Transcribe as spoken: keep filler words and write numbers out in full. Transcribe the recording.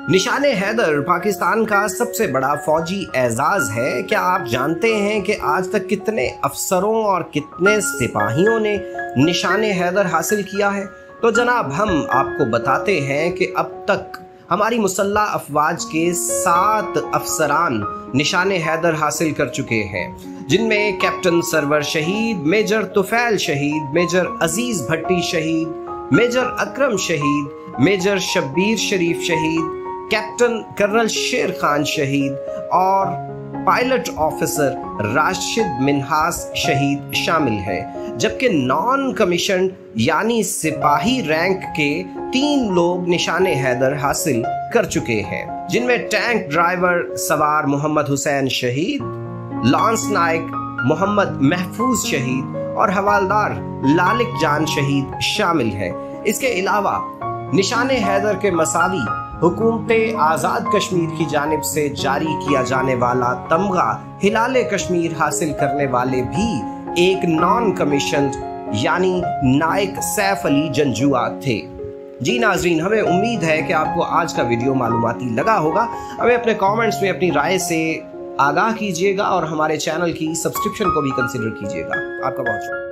निशाने हैदर पाकिस्तान का सबसे बड़ा फौजी एजाज है। क्या आप जानते हैं कि आज तक कितने अफसरों और कितने सिपाहियों ने निशाने हैदर हासिल किया है? तो जनाब हम आपको बताते हैं कि अब तक हमारी मुसल्लह अफवाज के सात अफसरान निशाने हैदर हासिल कर चुके हैं, जिनमें कैप्टन सरवर शहीद, मेजर तुफैल शहीद, मेजर अजीज भट्टी शहीद, मेजर अकरम शहीद, मेजर शब्बीर शरीफ शहीद, कैप्टन कर्नल शेर खान शहीद और पायलट ऑफिसर राशिद मिन्हास शहीद शामिल है। जबकि नॉन कमीशन यानी सिपाही रैंक के तीन लोग निशाने हैदर हासिल कर चुके हैं, जिनमें टैंक ड्राइवर सवार मोहम्मद हुसैन शहीद, लॉन्स नायक मोहम्मद महफूज शहीद और हवालदार लालिक जान शहीद शामिल है। इसके अलावा निशाने हैदर के मसावी हुकूमत आज़ाद कश्मीर की जानिब से जारी किया जाने वाला तमगा हिलाले कश्मीर हासिल करने वाले भी एक नॉन कमीशन यानी नायक सैफ अली जंजुआ थे। जी नाजरीन, हमें उम्मीद है कि आपको आज का वीडियो मालूमाती लगा होगा। हमें अपने कमेंट्स में अपनी राय से आगाह कीजिएगा और हमारे चैनल की सब्सक्रिप्शन को भी कंसिडर कीजिएगा। आपका बहुत शुक्रिया।